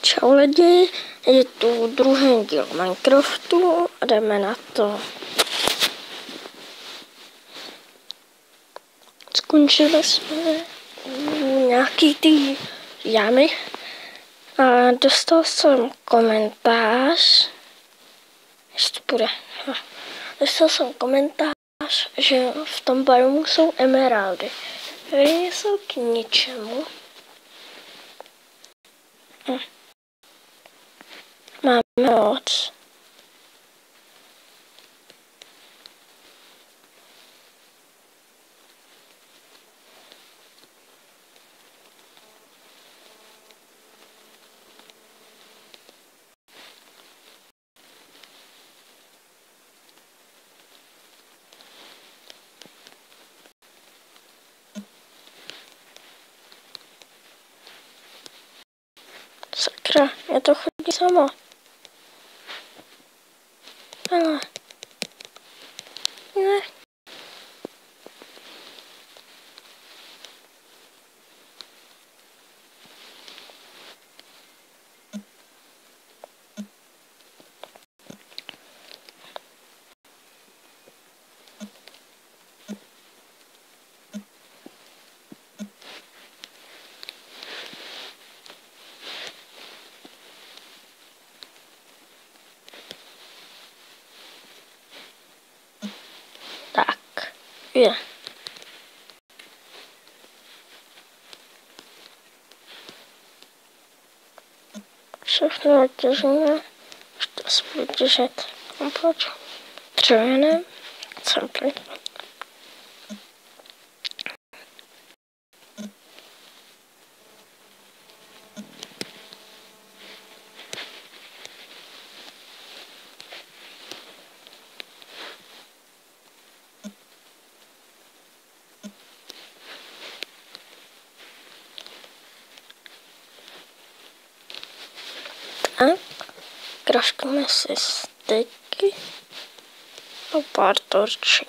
Čau lidi, je tu druhý díl Minecraftu a jdeme na to. Skončili jsme u nějaký ty jamy a dostal jsem komentář, ještě bude, dostal jsem komentář, že v tom biomu jsou emeraldy, které jsou k ničemu. Máme moc. Sakra, mě to chodí samo. Ale. Ne. Tak, je. Všechno vytěžíme, už to se bude těžit komplet dřevěném cempli. Tak, kraškujeme si styky a pár torčí.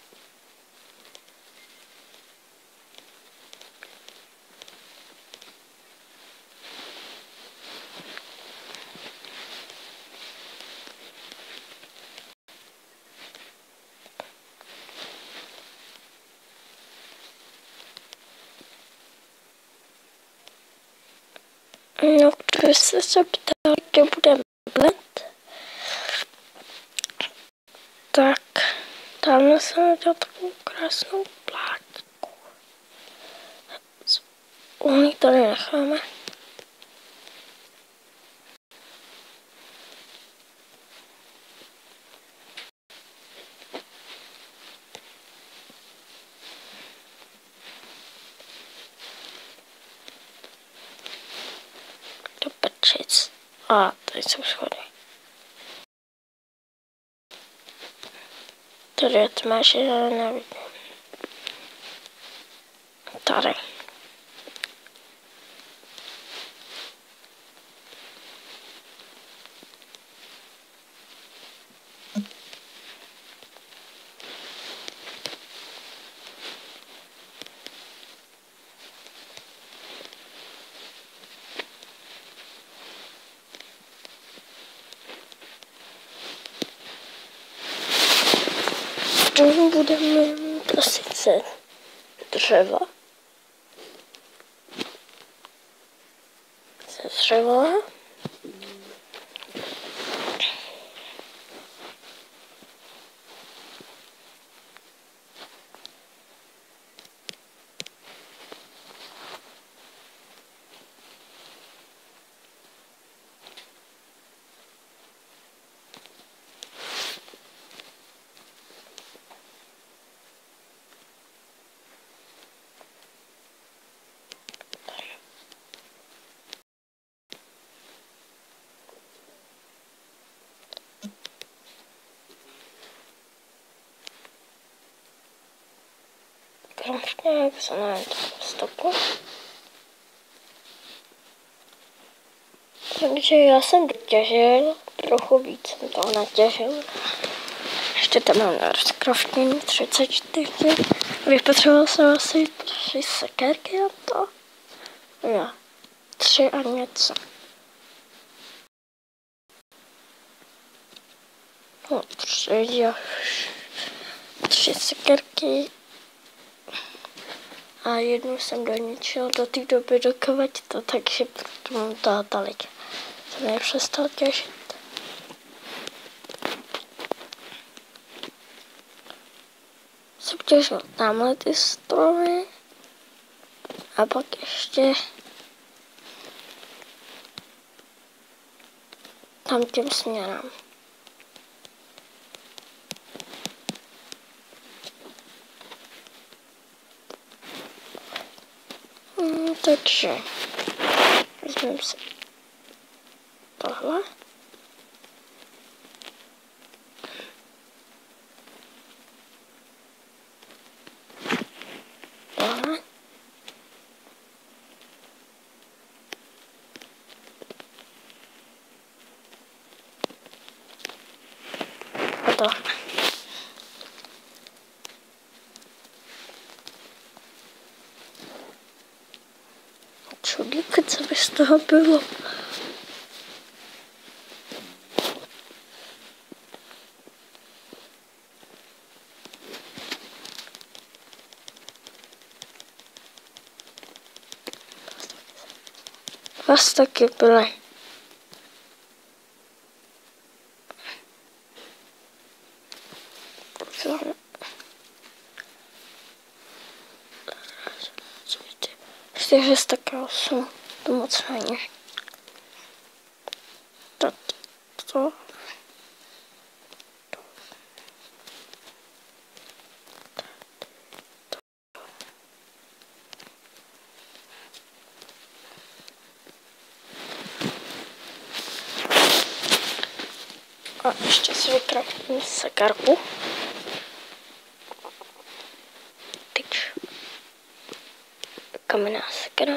No, když jste se ptali, kde bude blet, tak tamhle jsem udělal takovou krásnou plátku. Uhlí tady necháme. Do pečic. A tady jsou schody. Tady je tma, že já nevidím. Tady. Budeme mít sice dřeva. Ze dřeva. Krásně, jak se na stopu. Takže já jsem dotěžil, trochu víc jsem toho natěžil. Ještě tam mám na rozkraftění 34. Vypotřeboval jsem asi 3 sekerky na to. Jo, 3 a něco. No, tři sekerky. A jednu jsem doničil do té doby, dokud to, takže proto mám toho tolik. Jsem je přestal těžit. Jsem těžil tamhle ty stromy. A pak ještě tam tím směrem. Takže vezmeme si tohle. Tohle. A tohle. Čudík, co by z toho bylo? Vás taky byly. Čtyři z taky 8. To moc není. Tak to. A ještě si vykraftím sekerku. Tyč. Kamenná sekera.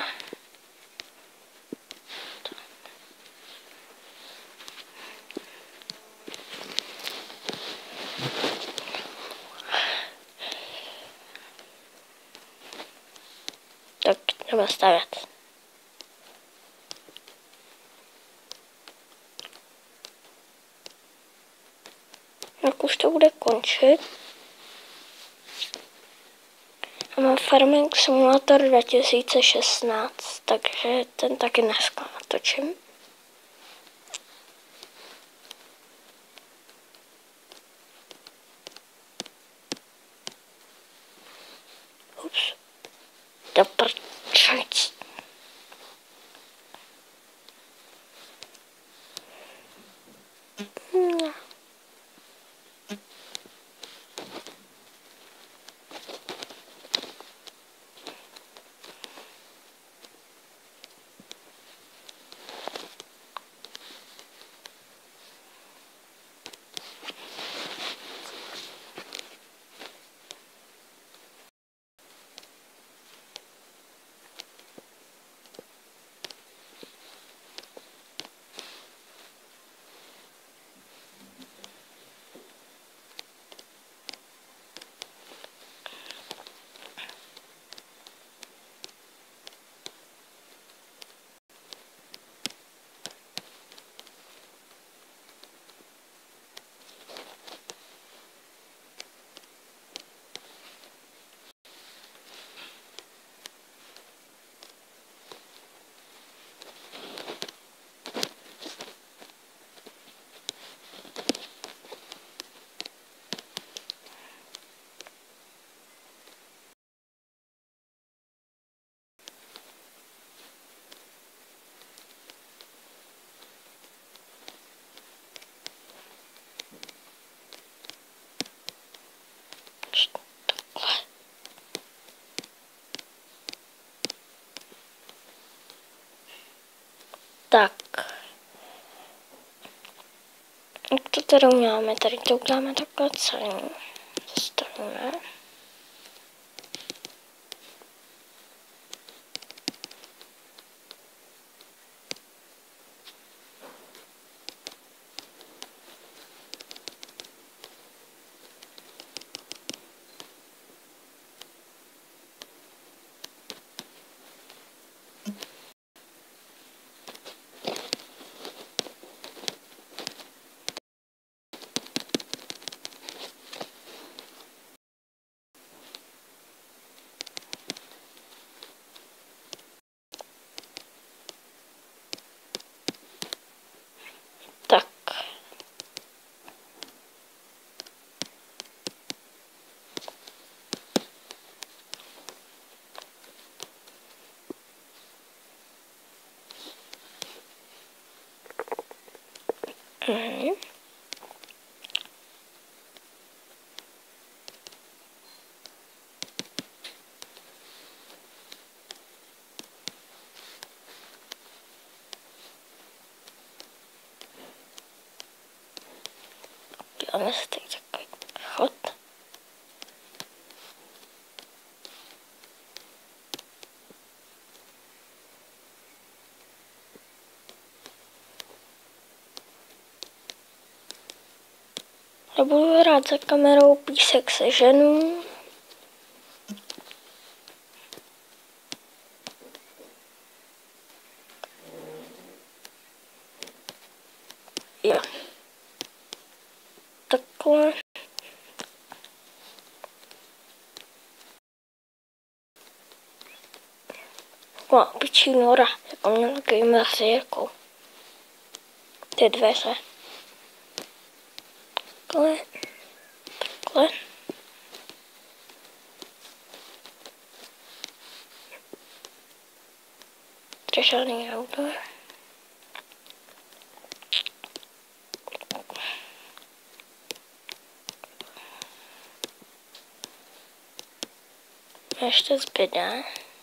Tak jdeme stavět. Jak už to bude končit. A mám Farming Simulator 2016, takže ten taky dneska natočím. Ups. Do prčajc. No. Tak. Jak to tady uděláme? Tady to uděláme takhle celý. Zastavíme. Mhm. Děláme si teď takový chod. Nebudu hrát za kamerou, písek seženu. Jo. Takhle. Taková pičí nora, jako měla gamer s Jirkou. Ty dveře. Takhle. Takhle. Dřevěný auto. Ještě zbyde.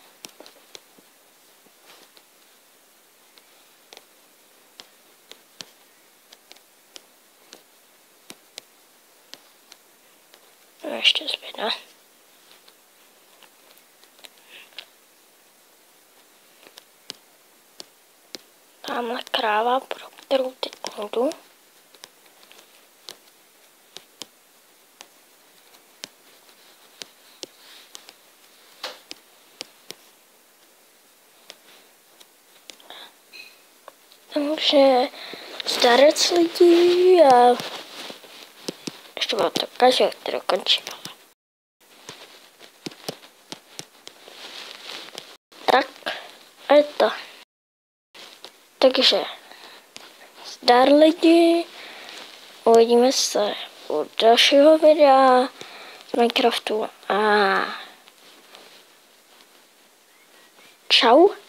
Ještě zbyde. Tamhle kráva, pro kterou teď jdu. Takže zdarec lidí a ještě bylo to každý, který končí. Tak a je to. Takže zdar lidi, uvidíme se u dalšího videa z Minecraftu a čau.